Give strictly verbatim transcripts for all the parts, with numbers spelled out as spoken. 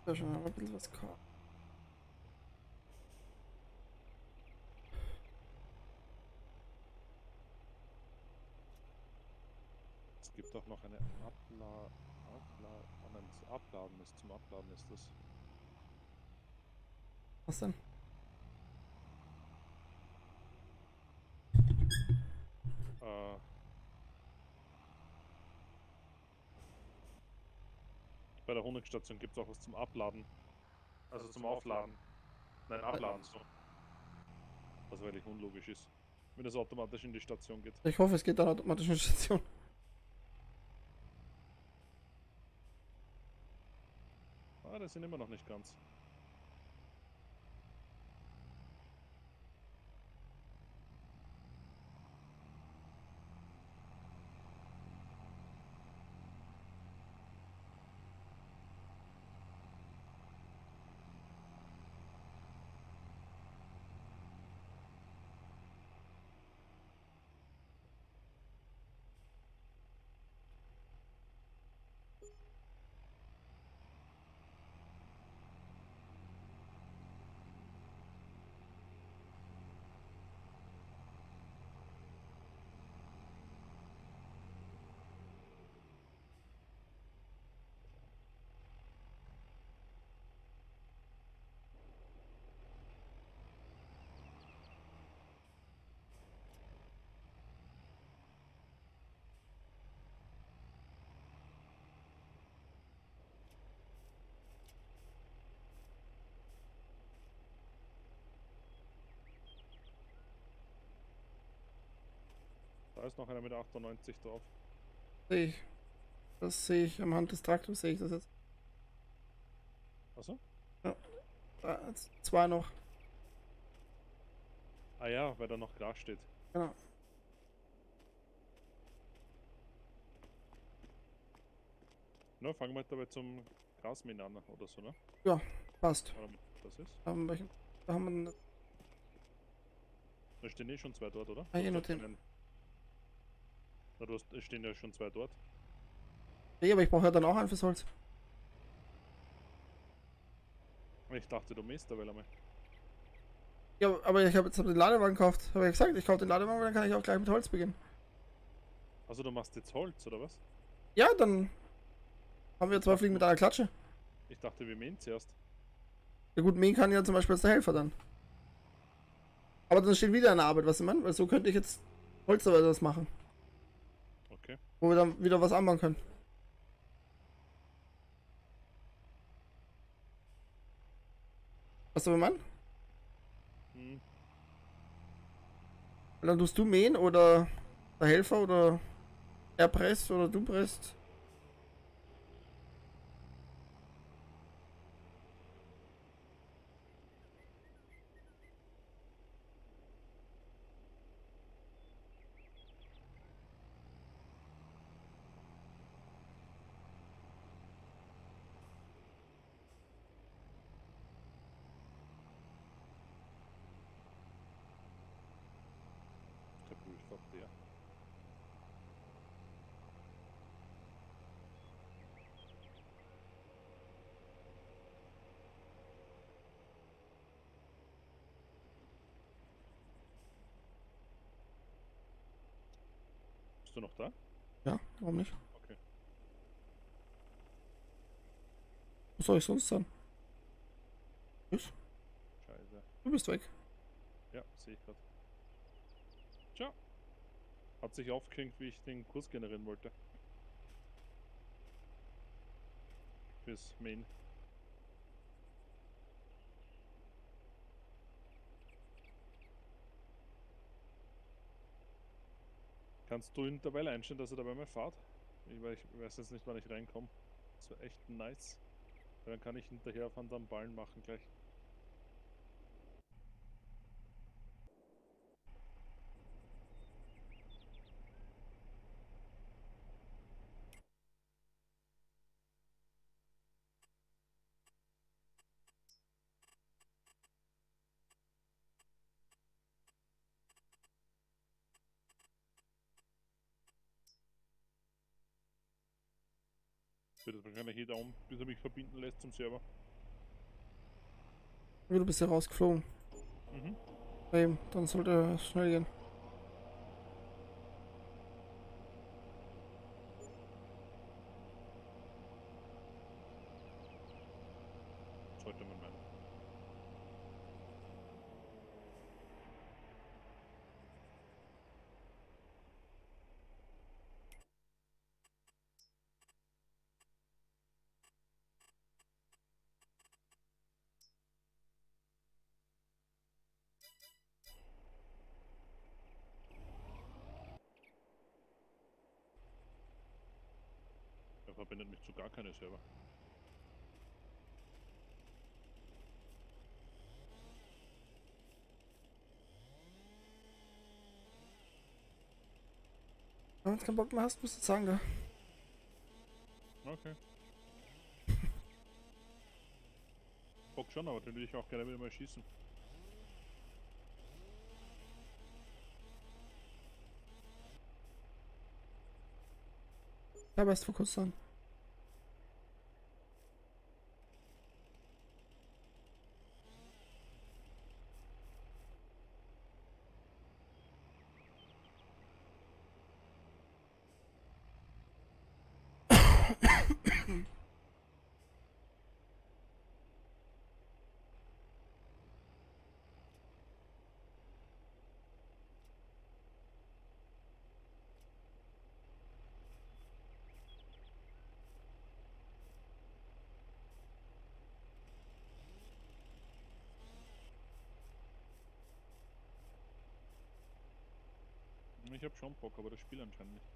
Da schon mal ein bisschen was kaufen. Es gibt auch noch eine Abla... Aufla... Oh nein, das Abladen ist, zum Abladen ist das. Was denn? Äh, bei der Honigstation gibt es auch was zum Abladen. Also zum Aufladen. Nein, Abladen, so. Was wirklich unlogisch ist. Wenn das automatisch in die Station geht. Ich hoffe, es geht dann automatisch in die Station. Ah, das sind immer noch nicht ganz. Da ist noch einer mit achtundneunzig drauf. Sehe ich. Das sehe ich am Hand des Traktors, sehe ich das jetzt. Achso? Ja, da, jetzt zwei noch. Ah ja, weil da noch Gras steht. Genau. Na, fangen wir dabei zum Grasmähen an oder so, ne? Ja, passt. Oder das ist? Da haben wir, da haben wir Da stehen eh schon zwei dort, oder? ah, Du je hast dort nachdem. keinen. Na, du hast, es stehen ja schon zwei dort. Nee, aber ich brauche ja dann auch einen fürs Holz. Ich dachte, du mähst da weil einmal. Ja, aber ich habe jetzt hab den Ladewagen gekauft. Habe ich gesagt, ich kaufe den Ladewagen, dann kann ich auch gleich mit Holz beginnen. Also du machst jetzt Holz, oder was? Ja, dann haben wir Ich zwei dachte, Fliegen mit einer Klatsche. ich dachte, wir mähen zuerst. Ja gut, mähen kann ja zum Beispiel als der Helfer dann. Aber dann steht wieder eine Arbeit, was ich meine? Weil so könnte ich jetzt Holz oder das machen. Okay. Wo wir dann wieder was anbauen können. Was soll man? Hm. Und dann tust du mähen oder der Helfer oder er presst oder du presst. Der Prüfer, der. Bist du noch da? Ja, warum nicht? Okay. Was soll ich sonst sagen? Tschüss. Scheiße. Du bist weg. Ja, sehe ich gerade. Tja. Hat sich aufgehängt, wie ich den Kurs generieren wollte. Fürs Main. Kannst du ihn dabei einstellen, dass er dabei mal fährt? Ich, weil ich weiß jetzt nicht, wann ich reinkomme. Das wäre echt nice. Weil dann kann ich hinterher von dann Ballen machen gleich. Ich würde wahrscheinlich jeder um, bis er mich verbinden lässt zum Server. Du bist ja rausgeflogen. Mhm. Eben, dann sollte es schnell gehen. Sollte man meinen. Er verbindet mich zu gar keine Server. Wenn du keinen Bock mehr hast, musst du sagen, gell? Okay. Bock schon, aber den will ich auch gerne wieder mal schießen. Ja, aber erst vor kurzem. Ich hab schon Bock, aber das Spiel anscheinend nicht.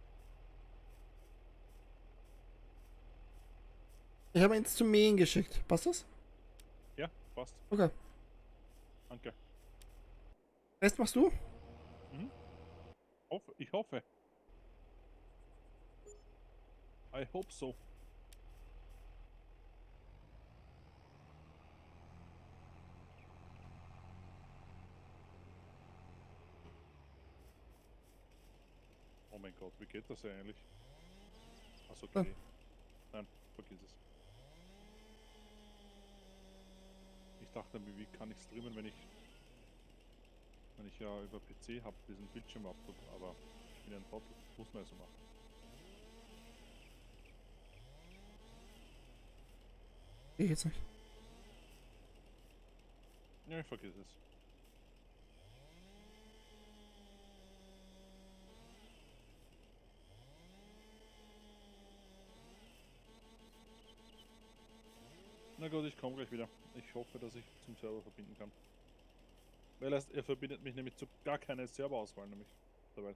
Ich habe ihn jetzt zum Mähen geschickt. Passt das? Ja, passt. Okay. Danke. Rest machst du? Mhm. Hoffe, ich hoffe. I hope so. Oh mein Gott, wie geht das eigentlich? Achso, Ja. okay. Nein, vergiss es. Ich dachte mir, wie kann ich streamen, wenn ich wenn ich ja über P C habe, diesen Bildschirmabdruck, aber ich bin ja ein Trottel. Muss man ja so machen. Geh jetzt nicht. Ja, ich vergiss es. Na gut, ich komme gleich wieder. Ich hoffe, dass ich zum Server verbinden kann. Weil er, er verbindet mich nämlich zu gar keiner Serverauswahl nämlich dabei.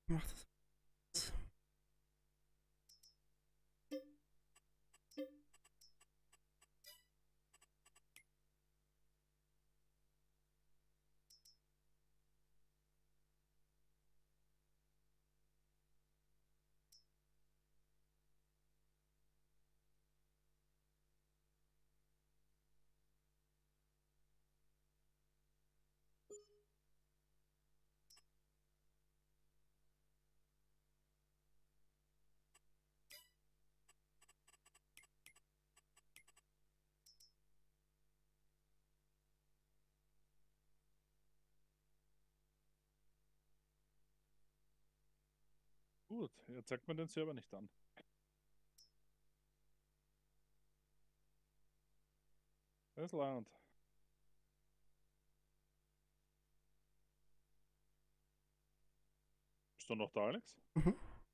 Mach das. Gut, jetzt zeigt man den Server nicht an. Das lernt. Bist du noch da, Alex? Mhm.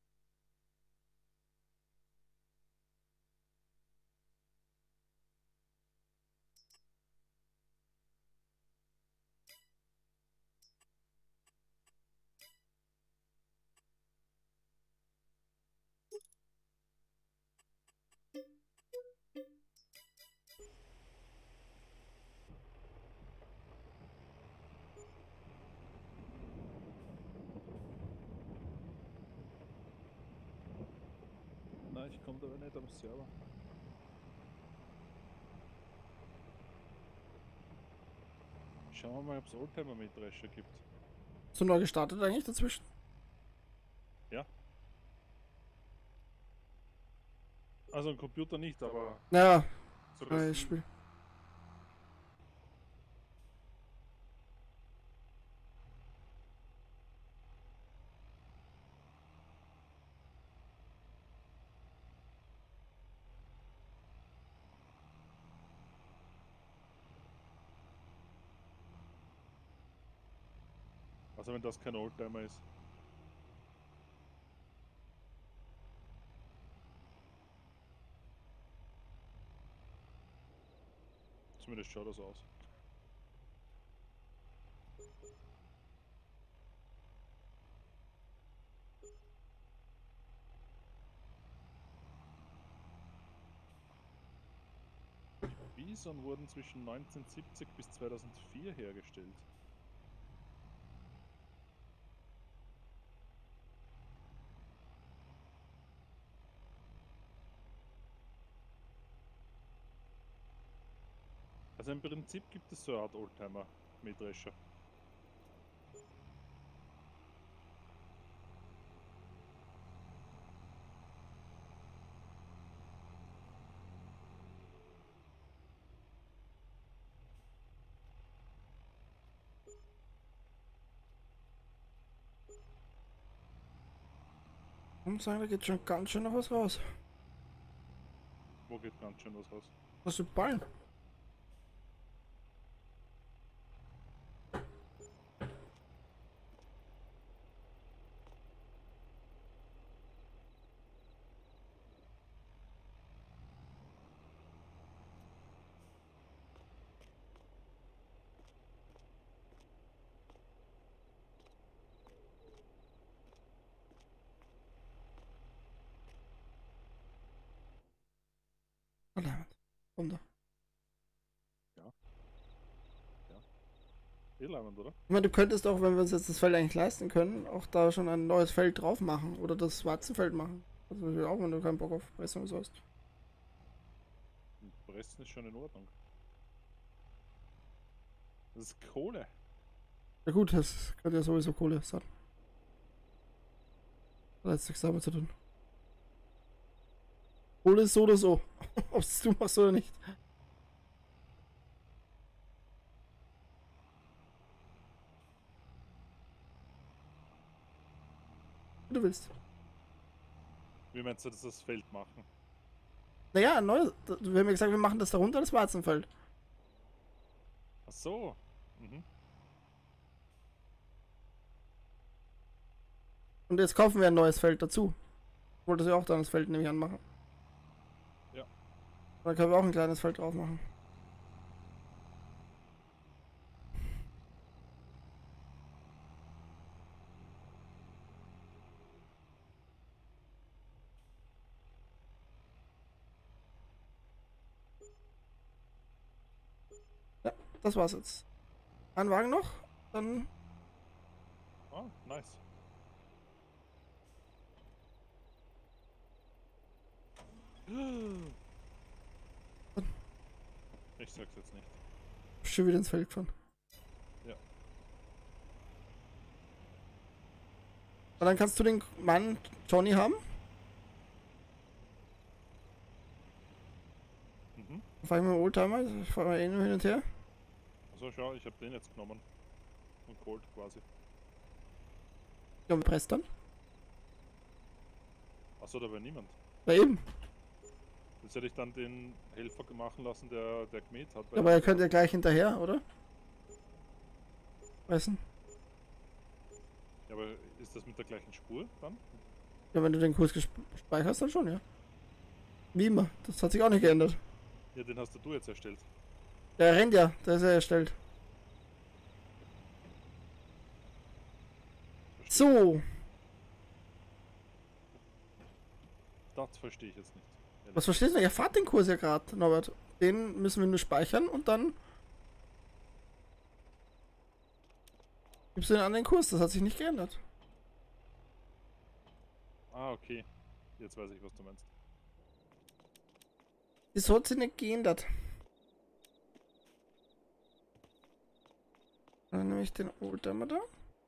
Nein, ich komme aber nicht am Server. Schauen wir mal, ob es Oldtimer mit Drescher gibt. Hast du neu gestartet eigentlich dazwischen? Ja. Also ein Computer nicht, aber Ja, so ja das ich spiel. Also wenn das kein Oldtimer ist. Zumindest schaut das aus. Die Bison wurden zwischen neunzehnhundertsiebzig bis zweitausendvier hergestellt. Also im Prinzip gibt es so eine Art Oldtimer mit Drescher. Ich muss sagen, da geht schon ganz schön noch was raus. Wo geht ganz schön was raus? Was für Ballen? Verdammt. Runter. Irland, oder? Ich meine, du könntest auch, wenn wir uns jetzt das Feld eigentlich leisten können, auch da schon ein neues Feld drauf machen. Oder das Warzenfeld machen. Also auch, wenn du keinen Bock auf Pressung so hast. Und Pressen ist schon in Ordnung. Das ist Kohle. Ja gut, das könnte ja sowieso Kohle sein. Da hat jetzt nichts damit zu tun. Kohle ist so oder so. Ob es du machst oder nicht. Wie du willst. Wie meinst du, dass das Feld machen? Naja, ein neues. Wir haben ja gesagt, wir machen das darunter, das Warzenfeld. Ach so. Mhm. Und jetzt kaufen wir ein neues Feld dazu. Wolltest du ja auch dann das Feld nämlich anmachen. Ja. Dann können wir auch ein kleines Feld drauf machen. das war's jetzt. Ein Wagen noch, dann. Ah, nice. Ich sag's jetzt nicht. Schon wieder ins Feld gefahren. Ja. Und dann kannst du den Mann Johnny haben. Mhm. Fahr ich mit dem Oldtimer, ich fahr mal eh nur hin und her. Also schau, ich hab den jetzt genommen. Und geholt quasi. Ja, mit Press dann. Achso, da war niemand. Ja, eben. Jetzt hätte ich dann den Helfer machen lassen, der, der gemäht hat. Ja, aber er könnte ja gleich hinterher, oder? Weißt du? Ja, aber ist das mit der gleichen Spur dann? Ja, wenn du den Kurs gespeichert hast, dann schon, ja. Wie immer. Das hat sich auch nicht geändert. Ja, den hast du jetzt erstellt. Der rennt ja, der ist ja erstellt. Verstehe. So. Das verstehe ich jetzt nicht. Was verstehst du? Ihr fahrt den Kurs ja gerade, Norbert. Den müssen wir nur speichern und dann gibst du den an den Kurs. Das hat sich nicht geändert. Ah, okay. Jetzt weiß ich, was du meinst. Das hat sich nicht geändert. Dann nehme ich den Oldtimer da.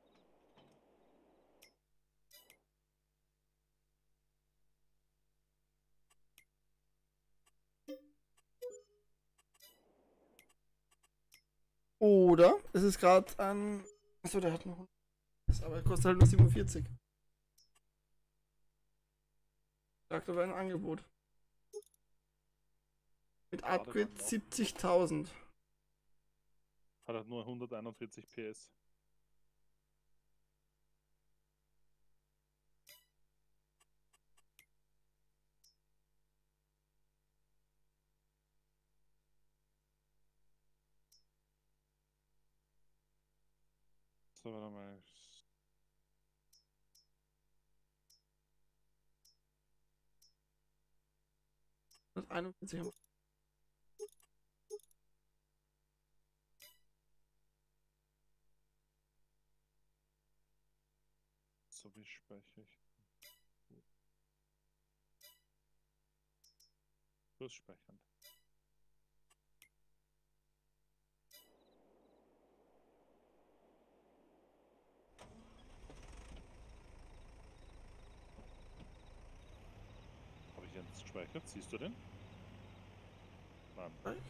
Oder es ist gerade ein. Achso, der hat noch. Aber er kostet halt nur siebenundvierzig. Sagt aber ein Angebot. Mit Upgrade siebzigtausend. Hat er nur hunderteinundvierzig P S. So, warte mal. hunderteinundvierzig haben wir. So, wie speichere ich? Plus speichern. Habe ich jetzt gespeichert? Siehst du den? Nein.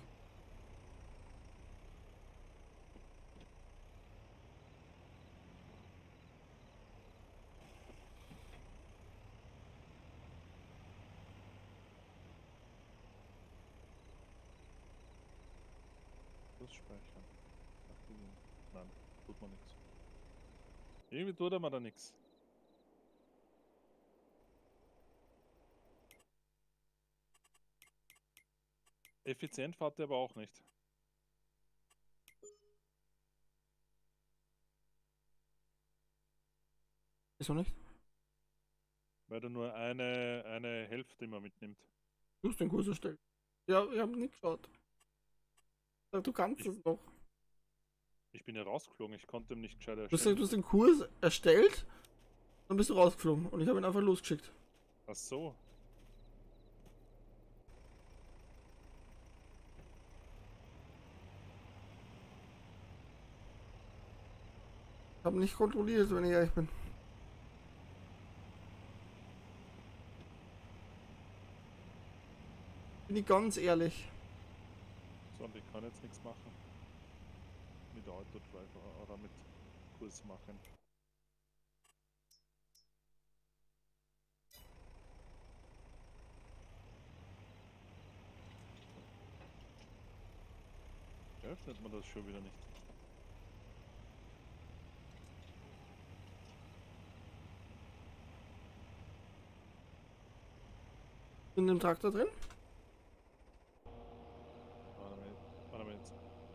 Plus speichern. Aktivieren. Nein, tut man nichts. Irgendwie tut er mir da nichts. Effizient fährt er aber auch nicht. Wieso nicht? Weil er nur eine, eine Hälfte immer mitnimmt. Du hast den Kurs erstellt. Ja, ich habe nicht geschaut. Du kannst Ich, es noch. ich bin ja rausgeflogen, ich konnte ihm nicht gescheit Du hast, gesagt, erstellen. du hast den Kurs erstellt, dann bist du rausgeflogen und ich habe ihn einfach losgeschickt. Ach so. Ich habe nicht kontrolliert, wenn ich ehrlich bin. Bin ich ganz ehrlich. So, und ich kann jetzt nichts machen. Mit Autodrive oder mit Kurs machen. Öffnet man das schon wieder nicht. In dem Traktor drin? Warte mal, warte mal jetzt.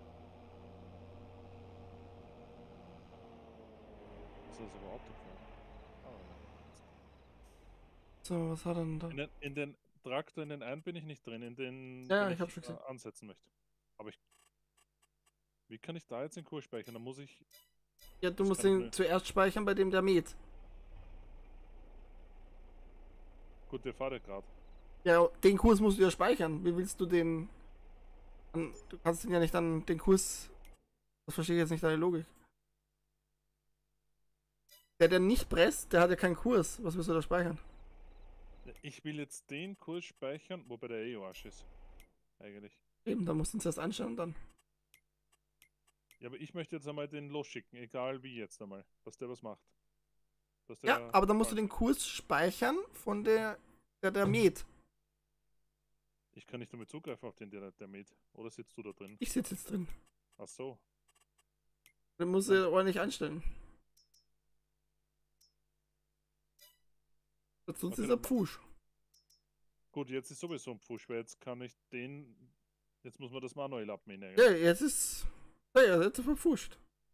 Ist das aber Autofahren? Ah, warte mal. So, was hat er denn da? In den, in den Traktor, in den einen bin ich nicht drin, in den Ja, den ich hab schon äh, gesehen. ansetzen möchte. Aber ich. Wie kann ich da jetzt den Kurs speichern? Da muss ich. Ja, du Das musst kann ich den mir- zuerst speichern, bei dem der mäht. Gut, der fahrt ja gerade. Ja, den Kurs musst du ja speichern. Wie willst du den... an- Du kannst den ja nicht an den Kurs... Das verstehe ich jetzt nicht deine Logik. Der, der nicht presst, der hat ja keinen Kurs. Was willst du da speichern? Ich will jetzt den Kurs speichern, wobei der eh Arsch ist. Eigentlich. Eben, da musst du ihn zuerst anschauen und dann... Ja, aber ich möchte jetzt einmal den losschicken, egal wie jetzt einmal, dass der was macht. Dass Ja, der aber dann musst du fährt. den Kurs speichern von der... der, der mäht. Ich kann nicht damit zugreifen auf den, der, der mäht. Oder sitzt du da drin? Ich sitze jetzt drin. Ach so. Den musst du ordentlich einstellen. Sonst Okay, ist er dann- Pfusch. Gut, jetzt ist sowieso ein Pfusch, weil jetzt kann ich den. Jetzt muss man das manuell abmähen. Ja, jetzt ist... Ja, ja, jetzt ist er verpfuscht.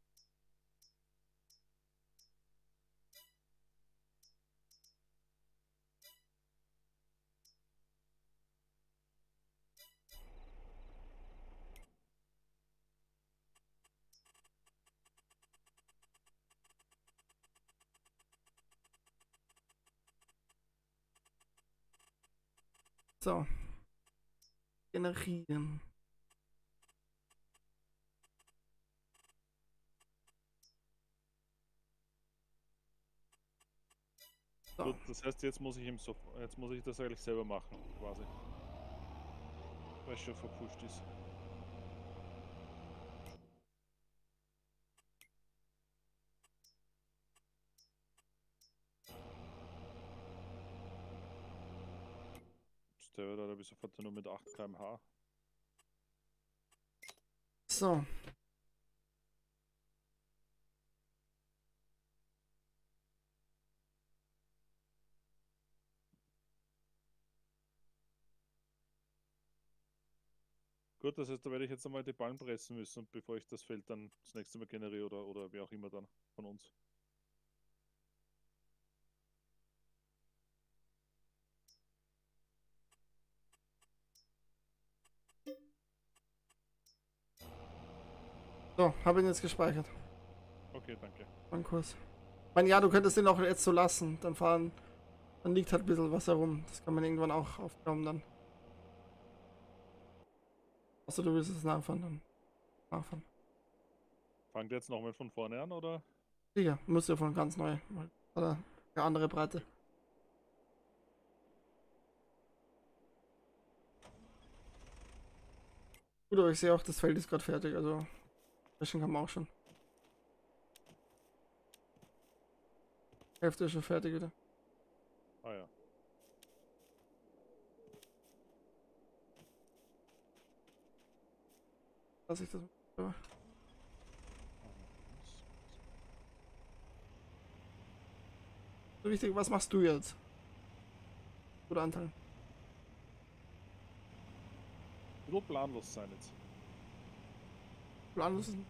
So. Generieren. So. Gut, das heißt, jetzt muss ich ihm so, jetzt muss ich das eigentlich selber machen, quasi. Weil es schon verpusht ist. Der da habe ich sofort nur mit acht Kilometer pro Stunde. So. Gut, das heißt, da werde ich jetzt einmal die Ballen pressen müssen, bevor ich das Feld dann das nächste Mal generiere oder, oder wer auch immer dann von uns. So, habe ihn jetzt gespeichert. Okay, danke. Mein Kurs. Ich meine, ja, du könntest den auch jetzt so lassen. Dann fahren. Dann liegt halt ein bisschen was herum. Das kann man irgendwann auch aufgraben dann. Achso, du willst es nachfahren, dann nachfahren. Fangt ihr jetzt nochmal von vorne an, oder? Sicher, muss ja von ganz neu. weil- Oder eine andere Breite. Gut, aber ich sehe auch, das Feld ist gerade fertig. Also, Fischen kann man auch schon. Hälfte ist schon fertig wieder. Ah ja. Lass ich das. So. So wichtig, was machst du jetzt? Guter Anteil. Nur planlos sein jetzt. Planlos ist.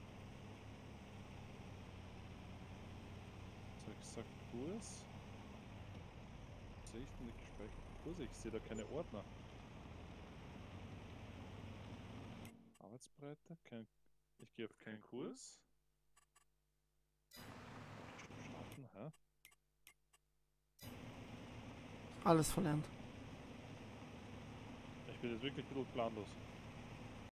Was habe ich gesagt? Kurs? Sehe ich denn nicht gespeichert? Kurs? Ich sehe da keine Ordner. Arbeitsbreite? Kein, ich gehe auf keinen Kurs. Starten, hä? Alles verlernt. Ich bin jetzt wirklich ein bisschen planlos.